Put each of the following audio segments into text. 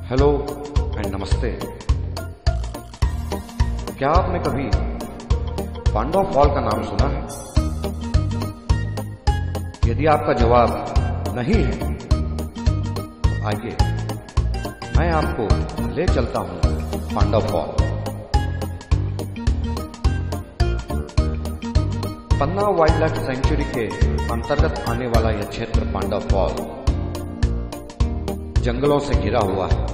Hello and नमस्ते। क्या आपने कभी पांडव फॉल का नाम सुना है? यदि आपका जवाब नहीं है तो आइए मैं आपको ले चलता हूं Pandav fall. Panna wildlife sanctuary के अंतर्गत आने वाला यह क्षेत्र पांडव फॉल जंगलों से घिरा हुआ है।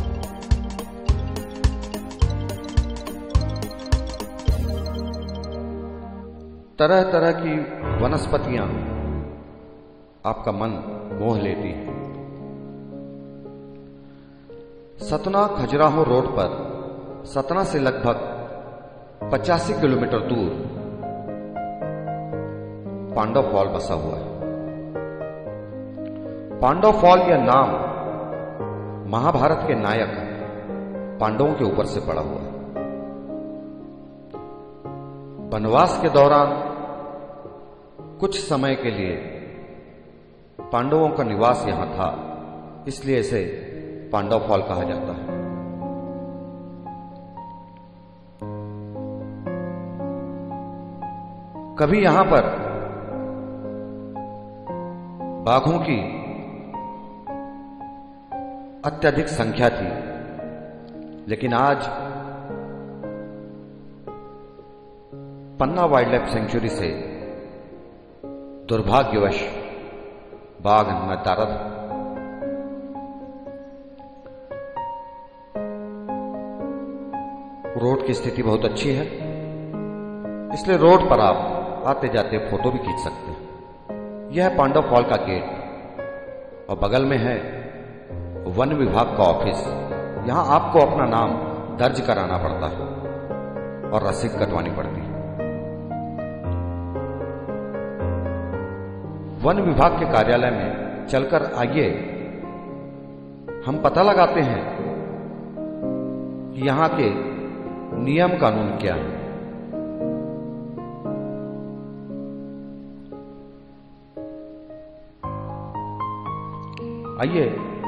तरह तरह की वनस्पतियां आपका मन मोह लेती हैं। सतना खजुराहो रोड पर सतना से लगभग 85 किलोमीटर दूर पांडव फॉल बसा हुआ है। पांडव फॉल यह नाम महाभारत के नायक पांडवों के ऊपर से पड़ा हुआ है। वनवास के दौरान कुछ समय के लिए पांडवों का निवास यहां था, इसलिए इसे पांडव फॉल कहा जाता है। कभी यहां पर बाघों की अत्यधिक संख्या थी, लेकिन आज पन्ना वाइल्ड लाइफ सेंचुरी से दुर्भाग्यवश बाघ नदारद है। रोड की स्थिति बहुत अच्छी है, इसलिए रोड पर आप आते जाते फोटो भी खींच सकते हैं। यह है पांडव फॉल का गेट और बगल में है वन विभाग का ऑफिस। यहां आपको अपना नाम दर्ज कराना पड़ता है और रसीद कटवानी पड़ती है। वन विभाग के कार्यालय में चलकर आइए हम पता लगाते हैं कि यहां के नियम कानून क्या है। आइए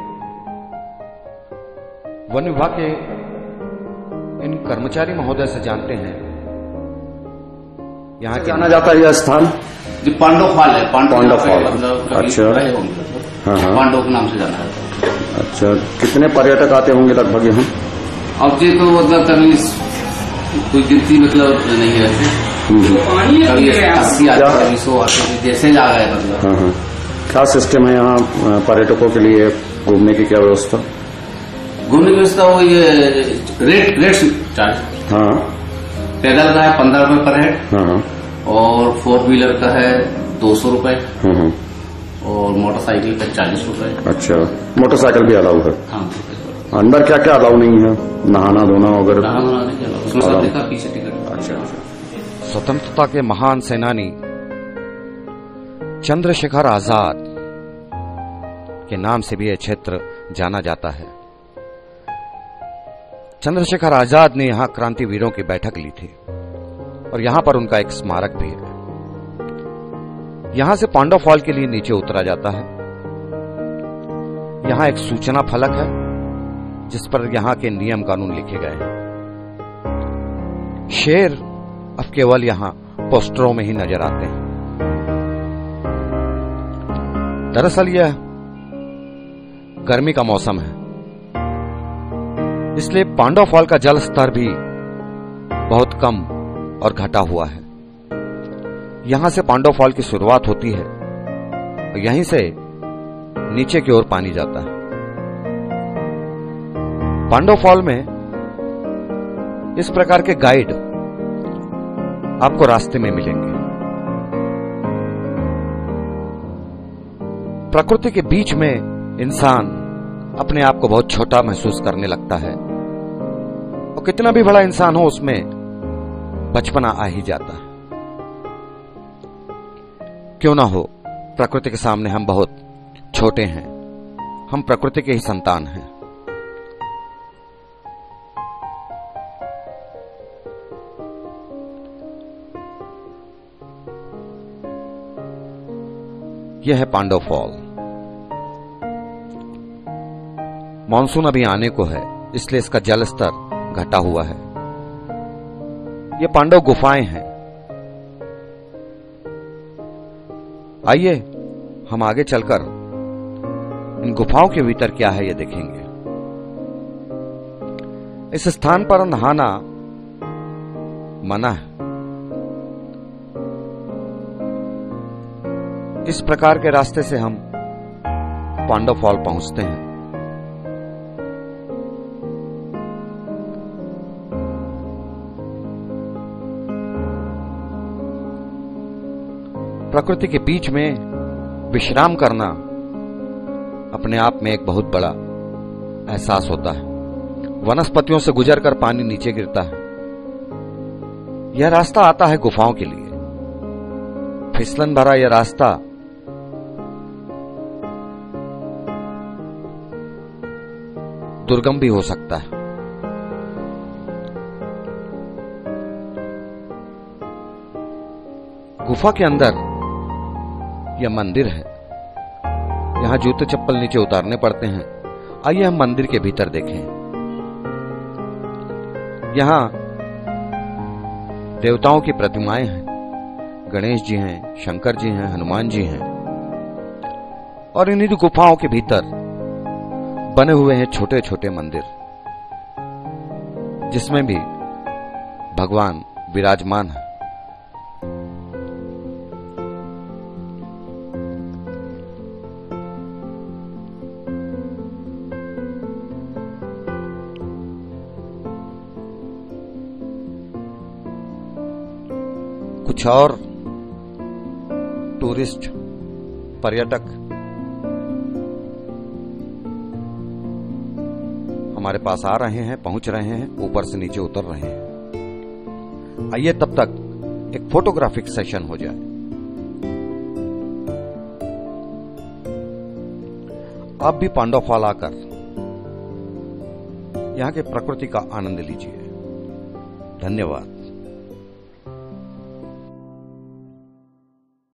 वन विभाग के इन कर्मचारी महोदय से जानते हैं यहाँ जाना जाता है यह स्थान। जो पांडव फॉल है, पांडव फॉल। मतलब अच्छा। हाँ। पांडव के नाम से जाना है। अच्छा, कितने पर्यटक आते होंगे लगभग यहाँ? अब ये तो मतलब कभी कोई गिनती मतलब नहीं है ऐसे। कभी 80 आते, कभी 100 आते, जैसे जा रहे हैं मतलब। हाँ। क्या सिस्टम है यहाँ पर्यटकों के लिए? घूमने की क्या व्यवस्था? घूमने की व्यवस्था वो ये रेट चार्ज। हाँ। पैदल का है 15 रुपए पर हेड। हाँ। और 4 व्हीलर का है 200 रुपए। हाँ। और मोटरसाइकिल का 40 रुपए। अच्छा, मोटरसाइकिल भी अलाउ है? हाँ। अंदर क्या क्या अलाउ नहीं है? नहाना धोना वगैरह? नहाना नहीं चला, उसमें सब देखा पीछे टिकट। अच्छा। स्वतंत्रता के महान सेनानी चंद्रशेखर आजाद के नाम से भी यह क्षेत्र जाना जाता है। चंद्रशेखर आजाद ने यहां क्रांतिवीरों की बैठक ली थी और यहां पर उनका एक स्मारक भी है। यहां से पांडव फॉल के लिए नीचे उतरा जाता है। यहां एक सूचना फलक है जिस पर यहां के नियम कानून लिखे गए हैं। शेर अब केवल यहां पोस्टरों में ही नजर आते हैं। दरअसल यह गर्मी का मौसम है, इसलिए पांडव फॉल का जल स्तर भी बहुत कम और घटा हुआ है। यहां से पांडव फॉल की शुरुआत होती है और यहीं से नीचे की ओर पानी जाता है। पांडव फॉल में इस प्रकार के गाइड आपको रास्ते में मिलेंगे। प्रकृति के बीच में इंसान अपने आप को बहुत छोटा महसूस करने लगता है और कितना भी बड़ा इंसान हो उसमें बचपना आ ही जाता है। क्यों ना हो, प्रकृति के सामने हम बहुत छोटे हैं। हम प्रकृति के ही संतान हैं। यह है पांडव फॉल। मानसून अभी आने को है, इसलिए इसका जल स्तर घटा हुआ है। ये पांडव गुफाएं हैं। आइए हम आगे चलकर इन गुफाओं के भीतर क्या है ये देखेंगे। इस स्थान पर नहाना मना है। इस प्रकार के रास्ते से हम पांडव फॉल पहुंचते हैं। प्रकृति के बीच में विश्राम करना अपने आप में एक बहुत बड़ा एहसास होता है। वनस्पतियों से गुजरकर पानी नीचे गिरता है। यह रास्ता आता है गुफाओं के लिए। फिसलन भरा यह रास्ता दुर्गम भी हो सकता है। गुफा के अंदर यह मंदिर है। यहां जूते चप्पल नीचे उतारने पड़ते हैं। आइए हम मंदिर के भीतर देखें। यहां देवताओं की प्रतिमाएं हैं। गणेश जी हैं, शंकर जी हैं, हनुमान जी हैं। और इन्हीं गुफाओं के भीतर बने हुए हैं छोटे छोटे मंदिर, जिसमें भी भगवान विराजमान है। कुछ और टूरिस्ट पर्यटक हमारे पास आ रहे हैं, पहुंच रहे हैं, ऊपर से नीचे उतर रहे हैं। आइए तब तक एक फोटोग्राफिक सेशन हो जाए। आप भी पांडव फॉल आकर यहां के प्रकृति का आनंद लीजिए। धन्यवाद।